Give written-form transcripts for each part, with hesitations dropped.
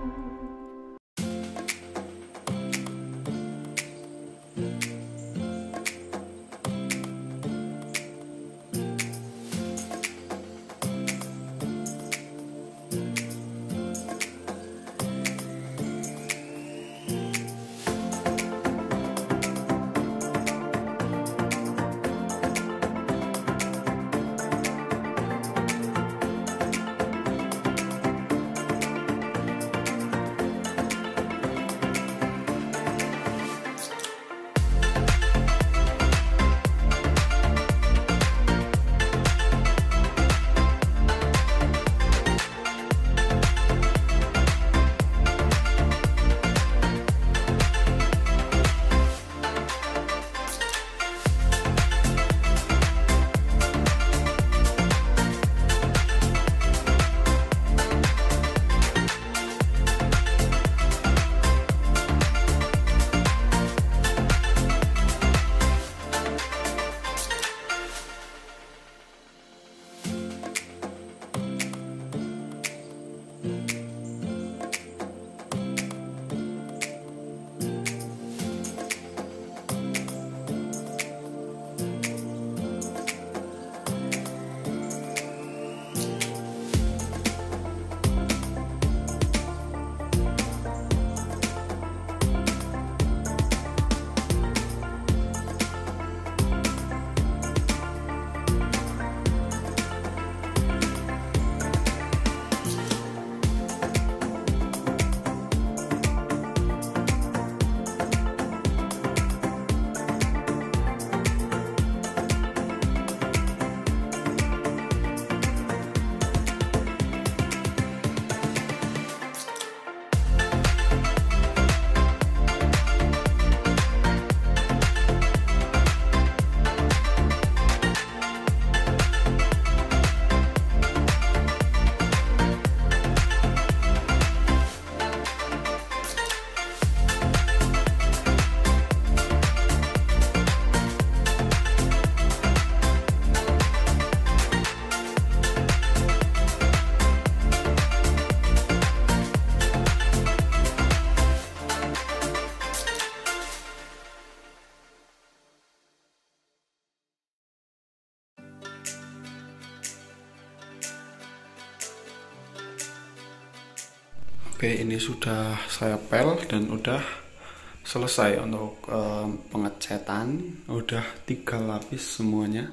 Oke, ini sudah saya pel dan udah selesai untuk pengecatan. Udah 3 lapis semuanya.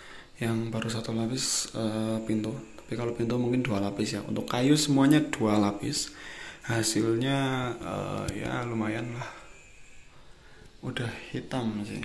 Yang baru 1 lapis pintu. Tapi kalau pintu mungkin 2 lapis ya. Untuk kayu semuanya 2 lapis. Hasilnya ya lumayan lah. Udah hitam sih.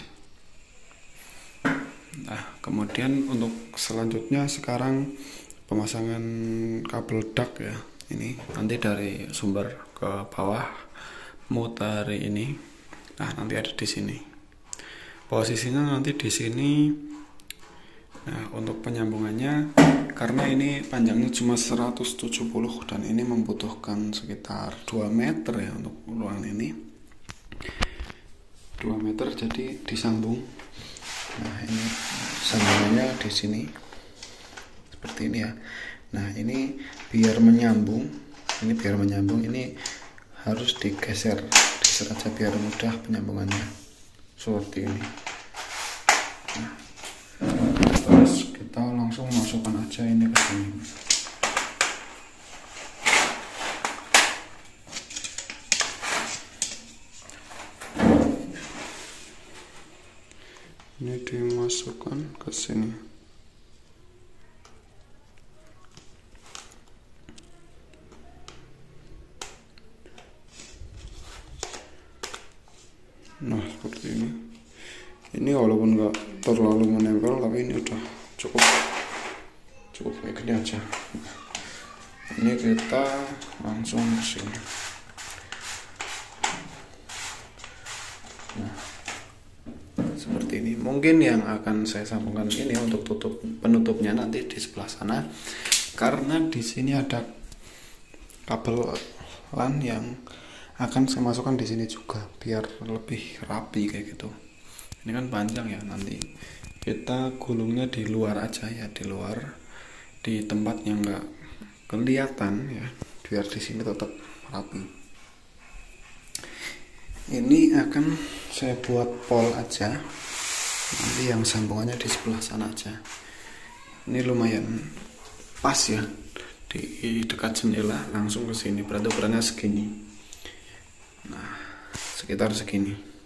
Nah, kemudian untuk selanjutnya sekarang pemasangan kabel dak ya. Ini nanti dari sumber ke bawah muter ini. Nah, nanti ada di sini. Posisinya nanti di sini. Nah, untuk penyambungannya karena ini panjangnya cuma 170 dan ini membutuhkan sekitar 2 meter ya untuk ruangan ini. 2 meter jadi disambung. Nah, ini sambungannya di sini. Seperti ini ya. Nah, ini biar menyambung, ini harus digeser aja biar mudah penyambungannya. Seperti ini. Nah, terus kita langsung masukkan aja ini ke sini. Ini dimasukkan ke sini. Nah, seperti ini. Ini walaupun nggak terlalu menempel, tapi ini udah cukup kayak gini aja. Ini kita langsung ke sini. Nah, seperti ini. Mungkin yang akan saya sambungkan ini untuk penutupnya nanti di sebelah sana, karena di sini ada kabel LAN yang akan saya masukkan di sini juga biar lebih rapi kayak gitu. Ini kan panjang ya, nanti kita gulungnya di luar aja ya, di luar di tempat yang nggak kelihatan ya, biar di sini tetap rapi. Ini akan saya buat pol aja, nanti yang sambungannya di sebelah sana aja. Ini lumayan pas ya, di dekat jendela langsung ke sini, berarti ukurannya segini. Nah, sekitar segini.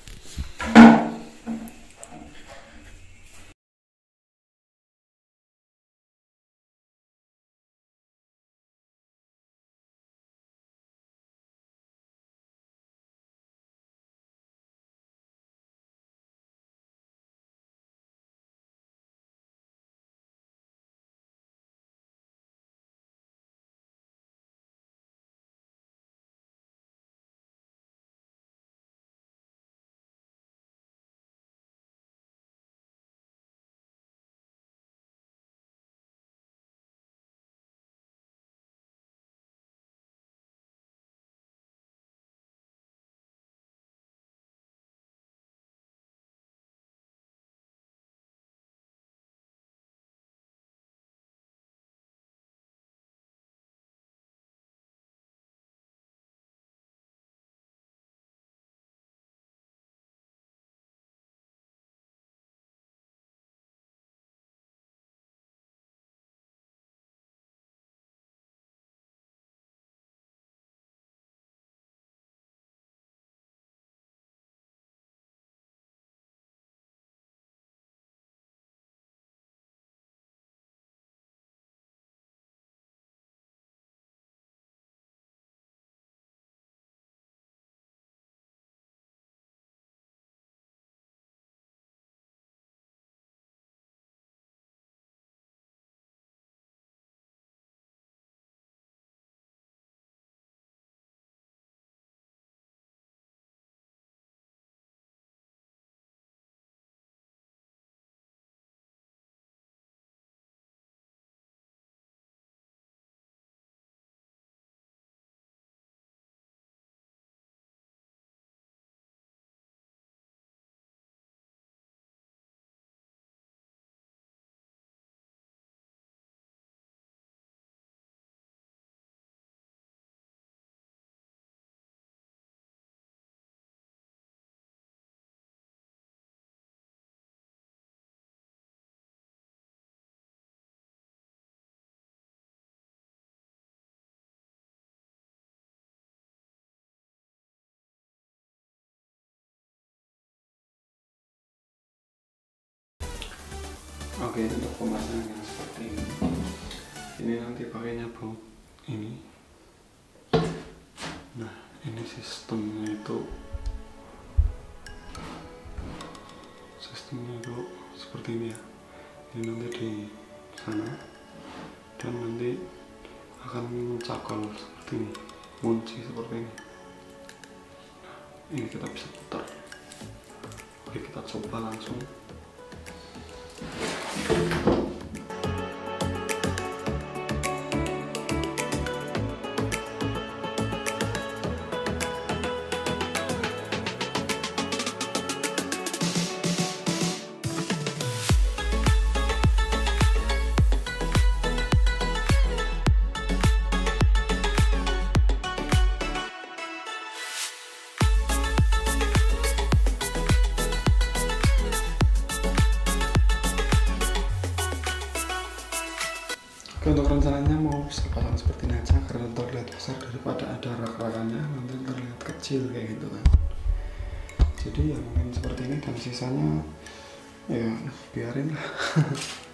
Oke, untuk pemasangan yang seperti ini nanti pakainya baut ini. Nah, ini sistemnya itu seperti ini ya. Ini nanti di sana dan nanti akan cakol seperti ini, kunci seperti ini. Nah, ini kita bisa putar. Oke, kita coba langsung. Oke, untuk rencananya mau saya pasang seperti ini aja karena terlihat besar daripada ada rak-rakannya, nanti terlihat kecil kayak gitu kan. Jadi ya mungkin seperti ini dan sisanya ya biarin lah.